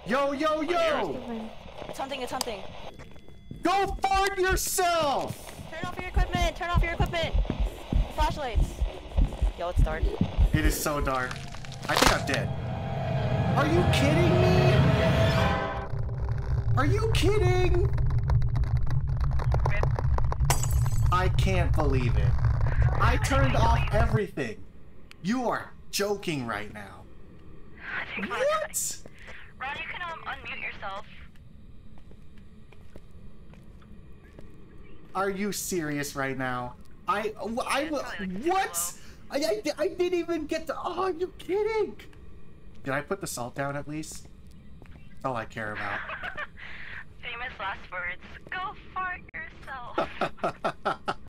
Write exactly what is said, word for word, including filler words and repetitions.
Yo, yo, yo! It's hunting, it's hunting. Go fart yourself! Turn off your equipment, turn off your equipment! Flashlights. Yo, it's dark. It is so dark. I think I'm dead. Are you kidding me? Are you kidding? I can't believe it. I turned off everything. You are joking right now. What? Ron, you can um, unmute yourself. Are you serious right now? I, I, I what? I, I, I didn't even get to, oh, are you kidding? Did I put the salt down at least? That's all I care about. Famous last words. Go fart yourself.